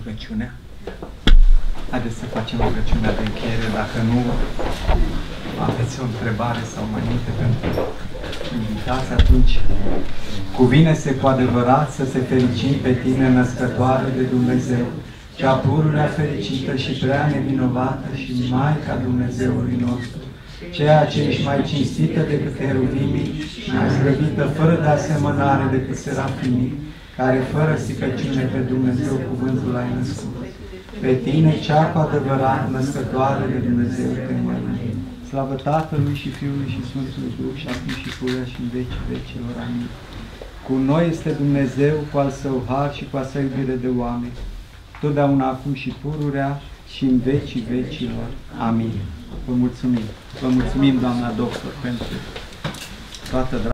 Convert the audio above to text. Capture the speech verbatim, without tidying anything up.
rugăciunea. Haideți să facem rugăciunea de încheiere. Dacă nu aveți o întrebare sau mai multe pentru invitați, atunci cuvine-se cu adevărat să se fericim pe tine, născătoare de Dumnezeu, cea pururea fericită și prea nevinovată și Maica Dumnezeului nostru, ceea ce ești mai cinstită decât heruvimii și mai slăvită fără de asemănare decât serafimii, care fără sicăciune pe Dumnezeu cuvântul ai născut. Pe tine, cea cu adevărat născătoare de Dumnezeu, te mărim. Slavă Tatălui și Fiului și Sfântului Duh și acum și pururea și în vecii vecilor. Amin. Cu noi este Dumnezeu, cu al Său har și cu a Sa iubire de oameni, totdeauna acum și pururea și în vecii vecilor. Amin. Vă mulțumim. Vă mulțumim, doamna doctor, pentru toată